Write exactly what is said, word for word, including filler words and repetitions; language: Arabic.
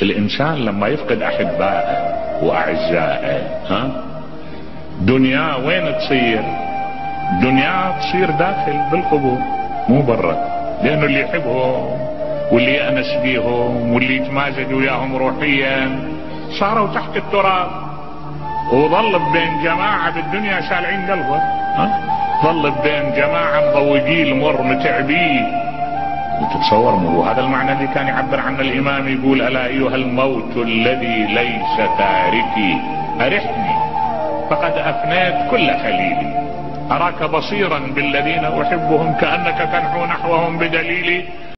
الانسان لما يفقد احبائه واعزائه ها دنيا وين تصير؟ دنيا تصير داخل بالقبور مو برا، لانه اللي يحبهم واللي يأنس بيهم واللي يتمازج وياهم روحيا صاروا تحت التراب، وظل بين جماعة بالدنيا شالعين قلبه، ها ظل بين جماعة مضوجيه المر متعبيه. تتصور مو هذا المعنى اللي كان يعبر عنه الامام، يقول الا ايها الموت الذي ليس تاركي ارحني فقد افنيت كل خليلي، اراك بصيرا بالذين احبهم كانك تنحو نحوهم بدليلي.